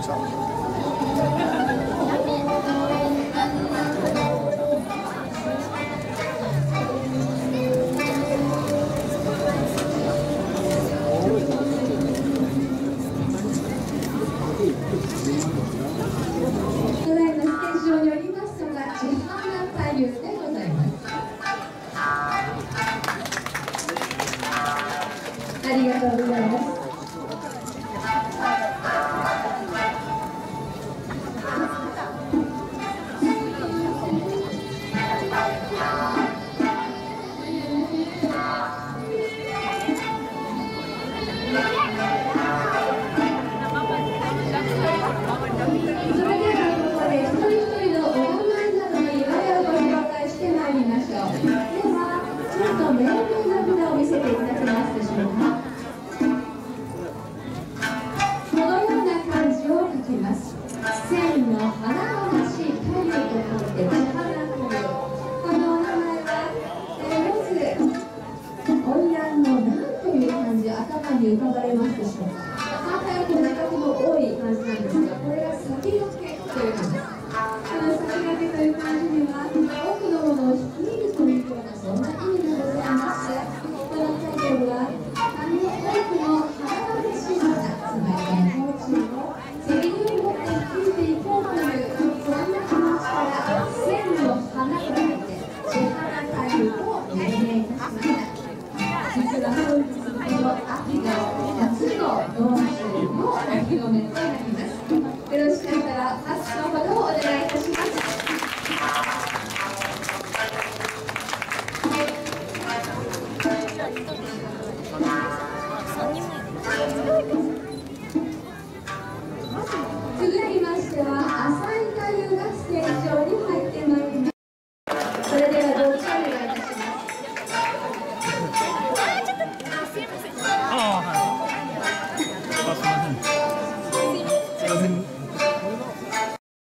ありがとうございます。それではここで一人一人のお名前などの由来をご紹介してまいりましょう。ではちょっと命名の札を見せていただけますでしょうか。このような漢字を書きます。千の花のらしい太陽と書いて千花太陽。このお名前は、まず花魁の何という漢字頭に浮かばれますでしょうか。